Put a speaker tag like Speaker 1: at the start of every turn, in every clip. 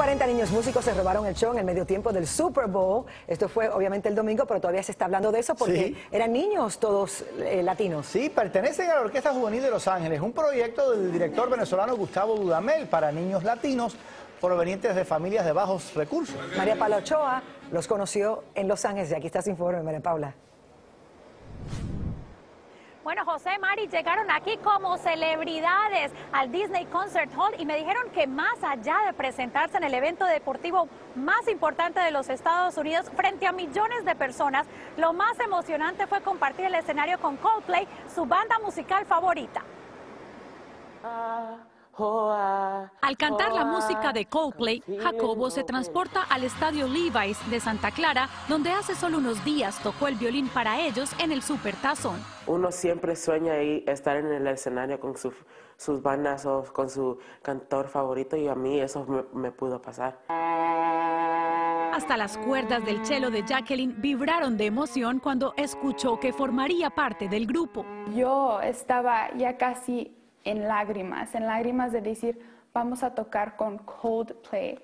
Speaker 1: 40 niños músicos se robaron el show en el medio tiempo del Super Bowl. Esto fue obviamente el domingo, pero todavía se está hablando de eso porque eran niños todos latinos.
Speaker 2: Sí, pertenecen a la Orquesta Juvenil de Los Ángeles, un proyecto del director venezolano Gustavo Dudamel para niños latinos provenientes de familias de bajos recursos.
Speaker 1: María Paula Ochoa los conoció en Los Ángeles y aquí está su informe, María Paula.
Speaker 3: Bueno, José, Mari, llegaron aquí como celebridades al Disney Concert Hall y me dijeron que más allá de presentarse en el evento deportivo más importante de los Estados Unidos frente a millones de personas, lo más emocionante fue compartir el escenario con Coldplay, su banda musical favorita. Al cantar la música de Coldplay, Jacobo se transporta al estadio Levi's de Santa Clara, donde hace solo unos días tocó el violín para ellos en el Supertazón.
Speaker 4: Uno siempre sueña ahí estar en el escenario con sus bandas o con su cantor favorito y a mí eso me pudo pasar.
Speaker 3: Hasta las cuerdas del cello de Jacqueline vibraron de emoción cuando escuchó que formaría parte del grupo.
Speaker 5: Yo estaba ya casi en lágrimas de decir, vamos a tocar con Coldplay.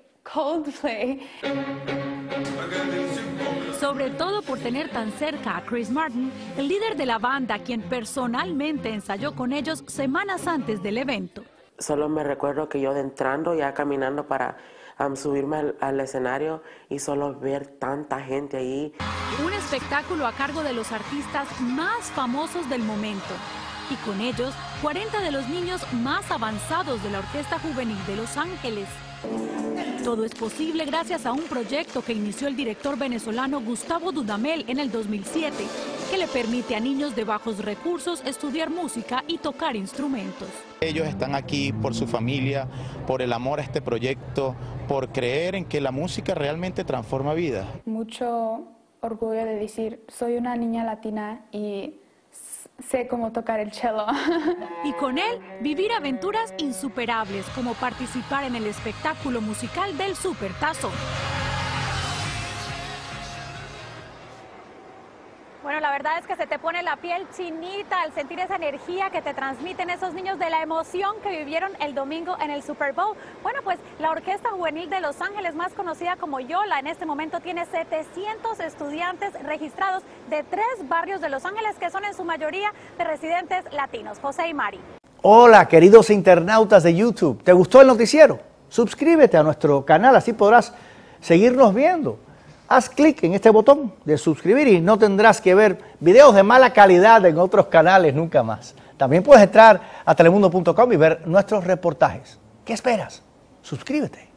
Speaker 3: Sobre todo por tener tan cerca a Chris Martin, el líder de la banda, quien personalmente ensayó con ellos semanas antes del evento.
Speaker 4: Solo me recuerdo que yo entrando, ya caminando para subirme al escenario y solo ver tanta gente ahí.
Speaker 3: Un espectáculo a cargo de los artistas más famosos del momento. Y con ellos, 40 de los niños más avanzados de la Orquesta Juvenil de Los Ángeles. Todo es posible gracias a un proyecto que inició el director venezolano Gustavo Dudamel en el 2007, que le permite a niños de bajos recursos estudiar música y tocar instrumentos.
Speaker 6: Ellos están aquí por su familia, por el amor a este proyecto, por creer en que la música realmente transforma vidas.
Speaker 5: Mucho orgullo de decir, soy una niña latina y sé cómo tocar el cello.
Speaker 3: Y con él, vivir aventuras insuperables, como participar en el espectáculo musical del Supertazón. Bueno, la verdad es que se te pone la piel chinita al sentir esa energía que te transmiten esos niños de la emoción que vivieron el domingo en el Super Bowl. Bueno, pues la Orquesta Juvenil de Los Ángeles, más conocida como Yola, en este momento tiene 700 estudiantes registrados de 3 barrios de Los Ángeles, que son en su mayoría de residentes latinos. José y Mari.
Speaker 2: Hola, queridos internautas de YouTube. ¿Te gustó el noticiero? Suscríbete a nuestro canal, así podrás seguirnos viendo. Haz clic en este botón de suscribir y no tendrás que ver videos de mala calidad en otros canales nunca más. También puedes entrar a telemundo.com y ver nuestros reportajes. ¿Qué esperas? Suscríbete.